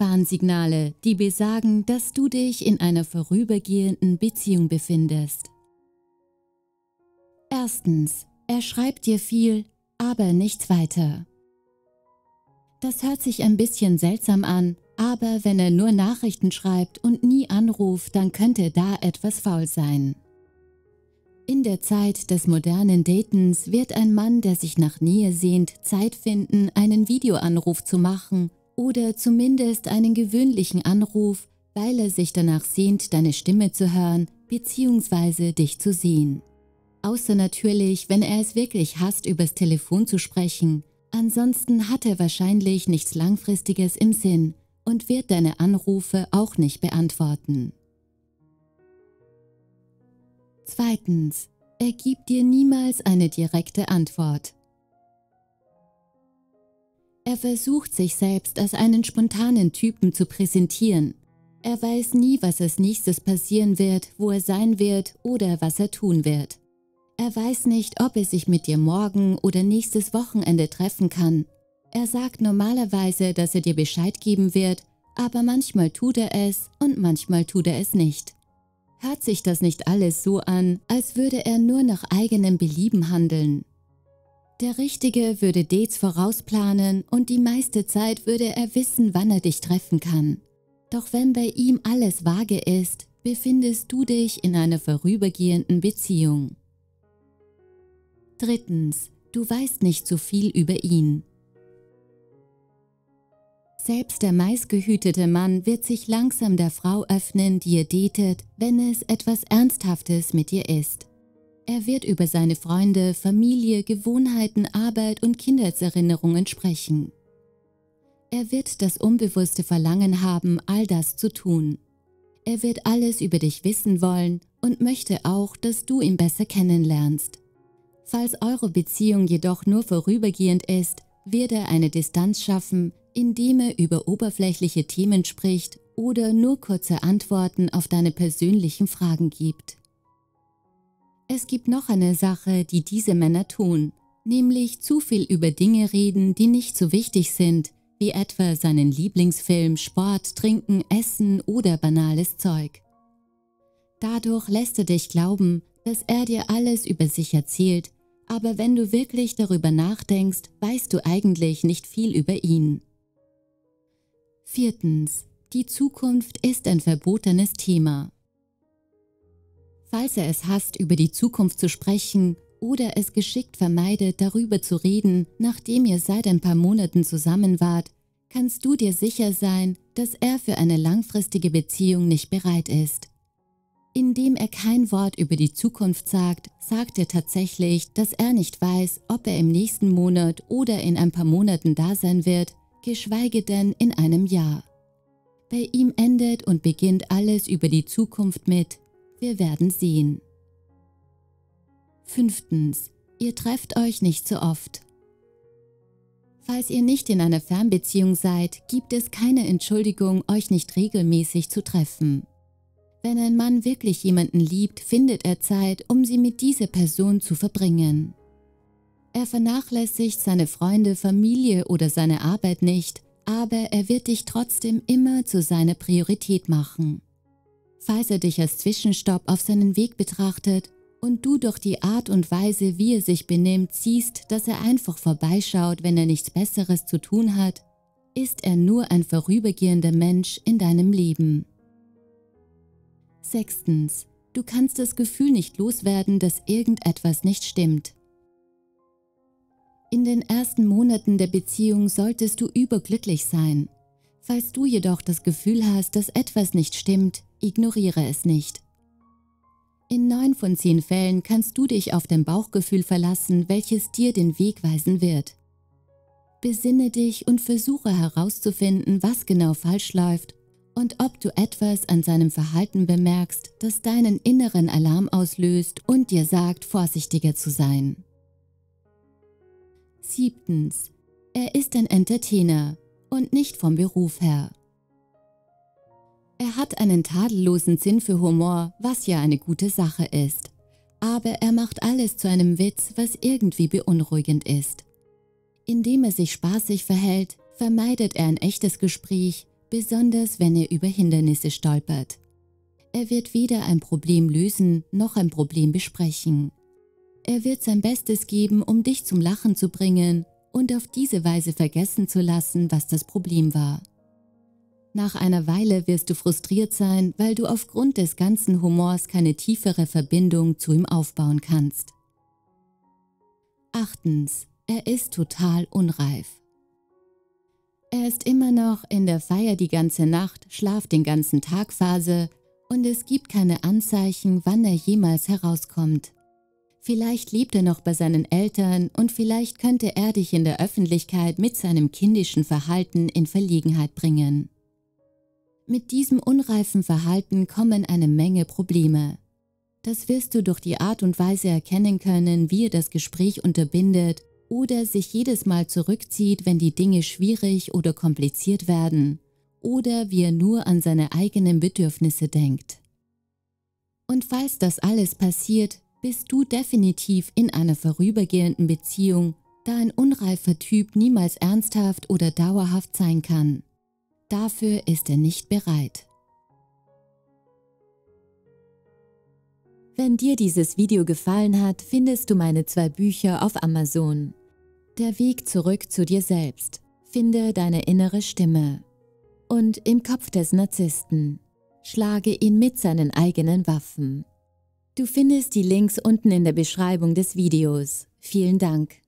Warnsignale, die besagen, dass du dich in einer vorübergehenden Beziehung befindest. Erstens, er schreibt dir viel, aber nichts weiter. Das hört sich ein bisschen seltsam an, aber wenn er nur Nachrichten schreibt und nie anruft, dann könnte da etwas faul sein. In der Zeit des modernen Datens wird ein Mann, der sich nach Nähe sehnt, Zeit finden, einen Videoanruf zu machen oder zumindest einen gewöhnlichen Anruf, weil er sich danach sehnt, deine Stimme zu hören bzw. dich zu sehen. Außer natürlich, wenn er es wirklich hasst, übers Telefon zu sprechen. Ansonsten hat er wahrscheinlich nichts Langfristiges im Sinn und wird deine Anrufe auch nicht beantworten. Zweitens, er gibt dir niemals eine direkte Antwort. Er versucht sich selbst als einen spontanen Typen zu präsentieren. Er weiß nie, was als nächstes passieren wird, wo er sein wird oder was er tun wird. Er weiß nicht, ob er sich mit dir morgen oder nächstes Wochenende treffen kann. Er sagt normalerweise, dass er dir Bescheid geben wird, aber manchmal tut er es und manchmal tut er es nicht. Hört sich das nicht alles so an, als würde er nur nach eigenem Belieben handeln? Der Richtige würde Dates vorausplanen und die meiste Zeit würde er wissen, wann er dich treffen kann. Doch wenn bei ihm alles vage ist, befindest du dich in einer vorübergehenden Beziehung. Drittens, du weißt nicht so viel über ihn. Selbst der meistgehütete Mann wird sich langsam der Frau öffnen, die ihr datet, wenn es etwas Ernsthaftes mit ihr ist. Er wird über seine Freunde, Familie, Gewohnheiten, Arbeit und Kindheitserinnerungen sprechen. Er wird das unbewusste Verlangen haben, all das zu tun. Er wird alles über dich wissen wollen und möchte auch, dass du ihn besser kennenlernst. Falls eure Beziehung jedoch nur vorübergehend ist, wird er eine Distanz schaffen, indem er über oberflächliche Themen spricht oder nur kurze Antworten auf deine persönlichen Fragen gibt. Es gibt noch eine Sache, die diese Männer tun, nämlich zu viel über Dinge reden, die nicht so wichtig sind, wie etwa seinen Lieblingsfilm, Sport, Trinken, Essen oder banales Zeug. Dadurch lässt er dich glauben, dass er dir alles über sich erzählt, aber wenn du wirklich darüber nachdenkst, weißt du eigentlich nicht viel über ihn. Viertens, die Zukunft ist ein verbotenes Thema. Falls er es hasst, über die Zukunft zu sprechen oder es geschickt vermeidet, darüber zu reden, nachdem ihr seit ein paar Monaten zusammen wart, kannst du dir sicher sein, dass er für eine langfristige Beziehung nicht bereit ist. Indem er kein Wort über die Zukunft sagt, sagt er tatsächlich, dass er nicht weiß, ob er im nächsten Monat oder in ein paar Monaten da sein wird, geschweige denn in einem Jahr. Bei ihm endet und beginnt alles über die Zukunft mit: Wir werden sehen. Fünftens, ihr trefft euch nicht so oft. Falls ihr nicht in einer Fernbeziehung seid, gibt es keine Entschuldigung, euch nicht regelmäßig zu treffen. Wenn ein Mann wirklich jemanden liebt, findet er Zeit, um sie mit dieser Person zu verbringen. Er vernachlässigt seine Freunde, Familie oder seine Arbeit nicht, aber er wird dich trotzdem immer zu seiner Priorität machen. Falls er dich als Zwischenstopp auf seinen Weg betrachtet und du durch die Art und Weise, wie er sich benimmt, siehst, dass er einfach vorbeischaut, wenn er nichts Besseres zu tun hat, ist er nur ein vorübergehender Mensch in deinem Leben. Sechstens, du kannst das Gefühl nicht loswerden, dass irgendetwas nicht stimmt. In den ersten Monaten der Beziehung solltest du überglücklich sein. Falls du jedoch das Gefühl hast, dass etwas nicht stimmt, ignoriere es nicht. In 9 von 10 Fällen kannst du dich auf dein Bauchgefühl verlassen, welches dir den Weg weisen wird. Besinne dich und versuche herauszufinden, was genau falsch läuft und ob du etwas an seinem Verhalten bemerkst, das deinen inneren Alarm auslöst und dir sagt, vorsichtiger zu sein. Siebtens, er ist ein Entertainer und nicht vom Beruf her. Er hat einen tadellosen Sinn für Humor, was ja eine gute Sache ist, aber er macht alles zu einem Witz, was irgendwie beunruhigend ist. Indem er sich spaßig verhält, vermeidet er ein echtes Gespräch, besonders wenn er über Hindernisse stolpert. Er wird weder ein Problem lösen, noch ein Problem besprechen. Er wird sein Bestes geben, um dich zum Lachen zu bringen und auf diese Weise vergessen zu lassen, was das Problem war. Nach einer Weile wirst du frustriert sein, weil du aufgrund des ganzen Humors keine tiefere Verbindung zu ihm aufbauen kannst. 8. Er ist total unreif. Er ist immer noch in der Feier die ganze Nacht, Schlaf den ganzen Tag Phase und es gibt keine Anzeichen, wann er jemals herauskommt. Vielleicht lebt er noch bei seinen Eltern und vielleicht könnte er dich in der Öffentlichkeit mit seinem kindischen Verhalten in Verlegenheit bringen. Mit diesem unreifen Verhalten kommen eine Menge Probleme. Das wirst du durch die Art und Weise erkennen können, wie er das Gespräch unterbindet oder sich jedes Mal zurückzieht, wenn die Dinge schwierig oder kompliziert werden, oder wie er nur an seine eigenen Bedürfnisse denkt. Und falls das alles passiert, bist du definitiv in einer vorübergehenden Beziehung, da ein unreifer Typ niemals ernsthaft oder dauerhaft sein kann. Dafür ist er nicht bereit. Wenn dir dieses Video gefallen hat, findest du meine 2 Bücher auf Amazon. Der Weg zurück zu dir selbst. Finde deine innere Stimme. Und Im Kopf des Narzissten. Schlage ihn mit seinen eigenen Waffen. Du findest die Links unten in der Beschreibung des Videos. Vielen Dank.